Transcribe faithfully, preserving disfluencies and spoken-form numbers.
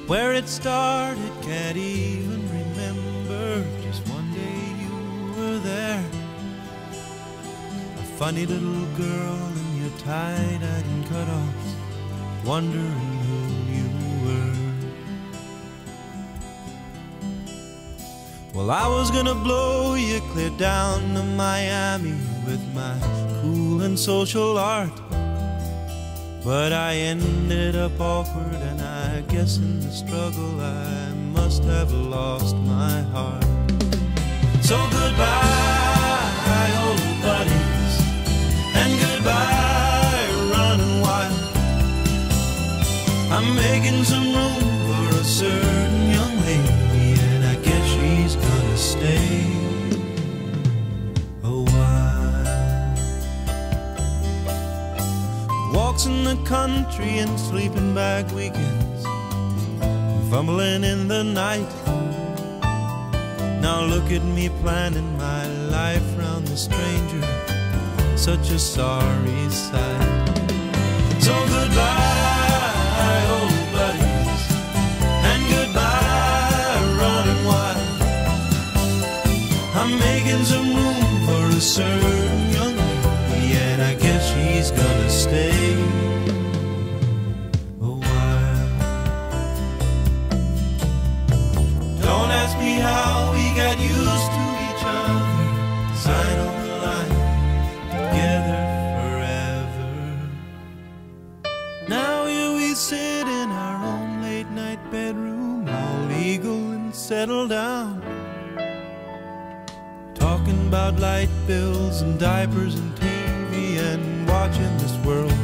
Where it started, can't even remember. Just one day you were there, a funny little girl in your tie-dyed and cut-offs, wondering who you were. Well, I was gonna blow you clear down to Miami with my cool and social art, but I ended up awkward, and I guess in the struggle I must have lost my heart. So goodbye, old buddies, and goodbye, running wild. I'm making some room for a certain young lady, and I guess she's gonna stay a while. Walks in the country and sleeping bag weekends, fumbling in the night. Now look at me planning my life round the stranger, such a sorry sight. So goodbye, old buddies, and goodbye, running wild. I'm making some room for a certain young lady, and I guess she's gonna stay a while. Don't ask me how we got used to each other. Sign on the line, together forever. Now here we sit in our own late night bedroom, all legal and settled down, talking about light bills and diapers and T V, and watching this world